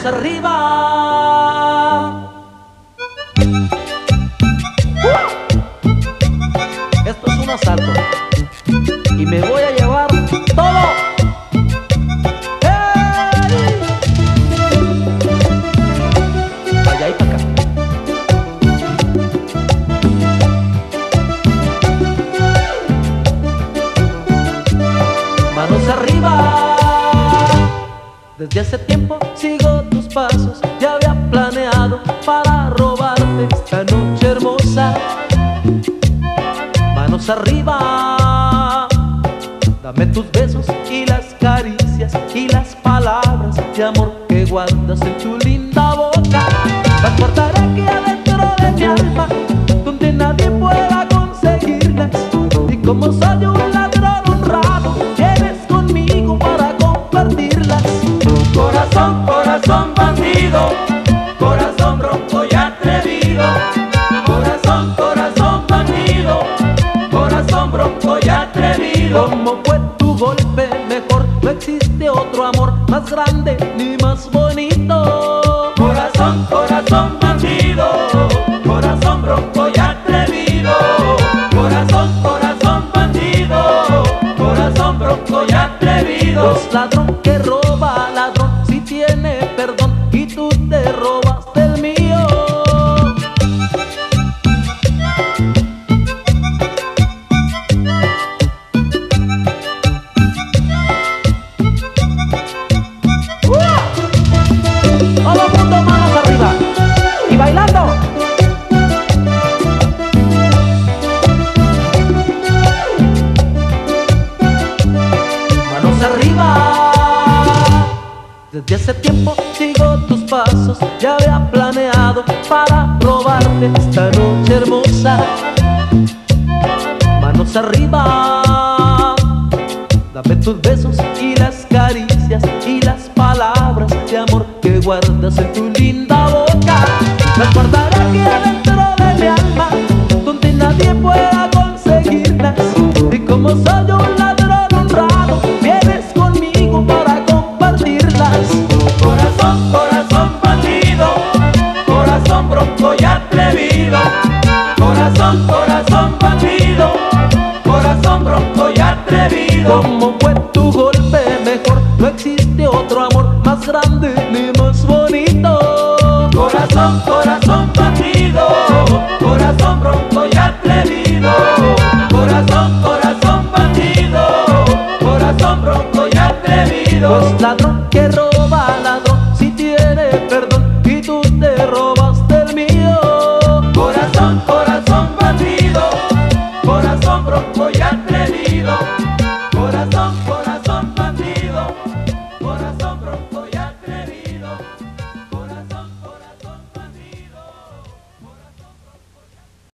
Manos arriba. Esto es un asalto y me voy a llevar todo. ¡Hey! Allá y para acá. Manos arriba. Desde hace tiempo sigo tus pasos, ya había planeado para robarte esta noche hermosa. Manos arriba, dame tus besos y las caricias y las palabras de amor que guardas en tu linda boca. Las guardaré aquí adentro de mi alma, donde nadie pueda conseguirlas. Y como soy un ladrón honrado, vienes conmigo para compartirlas. Corazón, corazón bandido, corazón bronco y atrevido. Corazón, corazón bandido, corazón bronco y atrevido. Como fue tu golpe, mejor no existe otro amor más grande ni más bonito. Corazón, corazón bandido, corazón bronco y atrevido. Corazón, corazón bandido, corazón bronco y atrevido. Pues ladrón que roba, ladrón si tiene perdón y tú te robaste el mío. Todo el mundo manos arriba y bailando. Manos arriba. Desde hace tiempo sigo tus pasos, ya había planeado para robarte esta noche hermosa. Manos arriba, dame tus besos y las caricias y las palabras de amor que guardas en tu linda boca. Las guardaré aquí adentro de mi alma, donde nadie pueda conseguirlas. Y como soy un ladrón honrado, vienes conmigo para compartirlas. Corazón, corazón bandido, corazón bronco y atrevido. Corazón, corazón bandido, corazón bronco y atrevido. Como fue tu golpe, mejor no existe otro amor más grande ni más bonito. Corazón, corazón